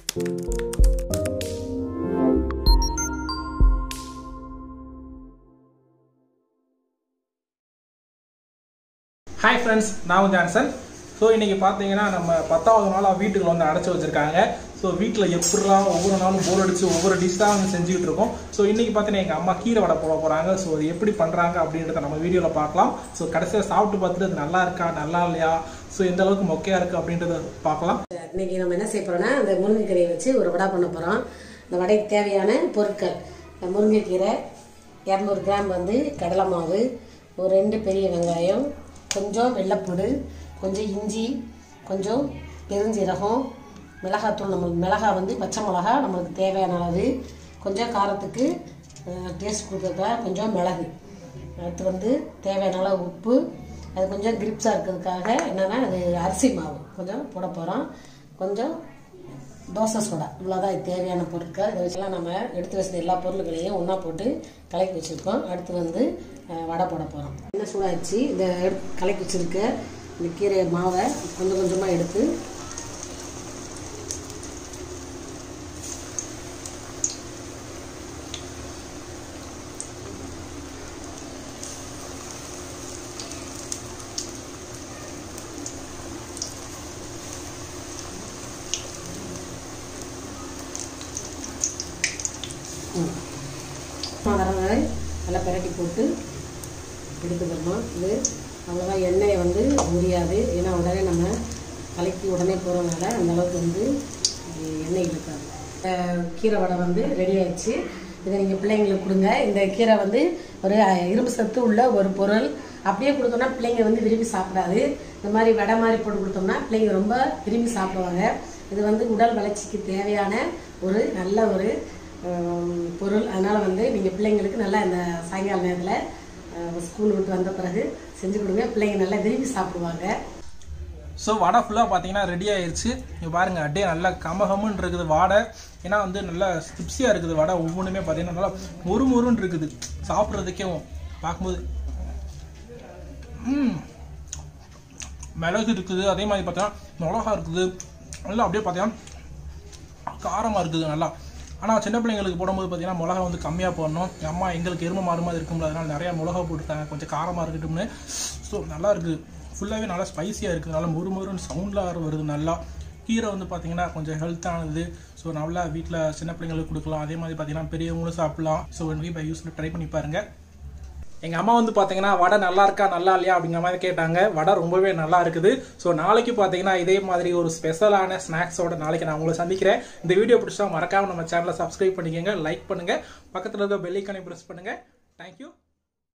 Hi friends, நான் Johnson. So இன்றைக்கி பார்த்தீங்கன்னா நம்ம 10வது நாளாக வீட்டுக்குள்ள வந்து அடைச்சி வச்சுருக்காங்க. ஸோ வீட்டில் எப்படிலாம் ஒவ்வொரு நாளும் போர் அடித்து ஒவ்வொரு டிஷ்ஷாக வந்து செஞ்சுக்கிட்டு இருக்கோம். ஸோ இன்றைக்கி பார்த்தீங்கன்னா எங்கள் அம்மா கீரை வடை போட போகிறாங்க. ஸோ அது எப்படி பண்ணுறாங்க அப்படின்றத நம்ம வீடியோவில் பார்க்கலாம். ஸோ கடைசியாக சாப்பிட்டு பார்த்துட்டு அது நல்லா இருக்கா நல்லா இல்லையா, ஸோ எந்த அளவுக்கு மொக்கையாக இருக்குது அப்படின்றத பார்க்கலாம். இன்றைக்கி நம்ம என்ன செய்ய போகிறோம்னா, அந்த முருங்கைக்கீரையை வச்சு ஒரு வடை பண்ண போகிறோம். இந்த வடைக்கு தேவையான பொருட்கள்: முருங்கைக்கீரை 200 கிராம், வந்து கடலை மாவு, ஒரு 2 பெரிய வெங்காயம், கொஞ்சம் வெள்ளைப்பூடு, கொஞ்சம் இஞ்சி, கொஞ்சம் பெருஞ்சீரகம், மிளகாத்தூள், நம்மளுக்கு மிளகாய் வந்து பச்சை மிளகா நம்மளுக்கு தேவையான அளவு, கொஞ்சம் காரத்துக்கு டேஸ்ட் கொடுக்கறதுக்காக கொஞ்சம் மிளகு, அடுத்து வந்து தேவையான அளவு உப்பு, அது கொஞ்சம் கிரிப்ஸாக இருக்கிறதுக்காக என்னென்னா அது அரிசி மாவு கொஞ்சம் போட போகிறோம், கொஞ்சம் தோசை சோடா. இவ்வளோதான் இது தேவையான பொருட்கள். இதை வச்சுலாம் நம்ம எடுத்து வச்சது எல்லா பொருட்களையும் ஒன்றா போட்டு கலக்கி வச்சுருக்கோம். அடுத்து வந்து வடை போட போகிறோம். என்ன சூடாச்சு, இந்த கலக்கி வச்சுருக்க இந்த கீரை மாவை கொஞ்சம் கொஞ்சமாக எடுத்து வரவை நல்லா பிரட்டி போட்டு எடுத்துக்கிறோம். இது அவ்வளோதான், எண்ணெயை வந்து முடியாது, ஏன்னா உடனே நம்ம கலக்கி உடனே போகிறதுனால அந்தளவுக்கு வந்து எண்ணெய் இருக்காது. கீரை வடை வந்து ரெடி ஆயிடுச்சு. இதை நீங்கள் பிள்ளைங்களுக்கு கொடுங்க. இந்த கீரை வந்து ஒரு இரும்பு சத்து உள்ள ஒரு பொருள். அப்படியே கொடுத்தோம்னா பிள்ளைங்க வந்து விரும்பி சாப்பிடாது. இந்த மாதிரி வடை மாதிரி போட்டு கொடுத்தோம்னா பிள்ளைங்க ரொம்ப விரும்பி சாப்பிடுவாங்க. இது வந்து உடல் வளர்ச்சிக்கு தேவையான ஒரு நல்ல ஒரு பொருள். அதனால் வந்து நீங்கள் பிள்ளைங்களுக்கு நல்லா இந்த சாயங்கால நேரத்தில் ஸ்கூல் விட்டு வந்த பிறகு செஞ்சு கொடுங்க. பிள்ளைங்க நல்லா விரும்பி சாப்பிடுவாங்க. ஸோ வடை ஃபுல்லாக பார்த்தீங்கன்னா ரெடி ஆயிடுச்சு. இங்கே பாருங்கள், அப்படியே நல்லா கமகமுன்னு இருக்குது வாடை. ஏன்னா வந்து நல்லா ஸ்டிப்ஸியாக இருக்குது வடை. ஒவ்வொன்றுமே பார்த்தீங்கன்னா நல்லா மொறுமொறுன்னு இருக்குது சாப்பிட்றதுக்கே பார்க்கும்போது. மிளகு இருக்குது, அதே மாதிரி பார்த்தீங்கன்னா மிளகா இருக்குது, நல்லா அப்படியே பார்த்தீங்கன்னா காரமாக இருக்குது நல்லா. ஆனால் சின்ன பிள்ளைங்களுக்கு போடும்போது பார்த்தீங்கன்னா மிளகா வந்து கம்மியாக போடணும். அம்மா எங்களுக்கு எருமை மாறு மாதிரி இருக்கும்ல, அதனால் நிறையா மிளகா போட்டுருக்காங்க, கொஞ்சம் காரமாக இருக்கட்டும்னு. ஸோ நல்லா இருக்குது, ஃபுல்லாகவே நல்லா ஸ்பைஸியாக இருக்குது, நல்லா முறுமுறுன்னு சவுண்டில் வருது. நல்லா கீரை வந்து பார்த்திங்கன்னா கொஞ்சம் ஹெல்த்தானது. ஸோ நல்லா வீட்டில் சின்ன பிள்ளைங்களுக்கு கொடுக்கலாம், அதே மாதிரி பார்த்திங்கன்னா பெரியவங்களும் சாப்பிட்லாம். ஸோ பை யூஸில் ட்ரை பண்ணி பாருங்கள். எங்கள் அம்மா வந்து பார்த்தீங்கன்னா வடை நல்லா இருக்கா நல்லா இல்லையா அப்படிங்கிற மாதிரி கேட்டாங்க. வடை ரொம்பவே நல்லா இருக்குது. ஸோ நாளைக்கு பார்த்தீங்கன்னா இதே மாதிரி ஒரு ஸ்பெஷலான ஸ்நாக்ஸோட நாளைக்கு நான் உங்களை சந்திக்கிறேன். இந்த வீடியோ பிடிச்சா மறக்காமல் நம்ம சேனலை சப்ஸ்கிரைப் பண்ணிக்கோங்க, லைக் பண்ணுங்கள், பக்கத்தில் இருக்க பெல் ஐகானை ப்ரெஸ் பண்ணுங்கள். தேங்க்யூ.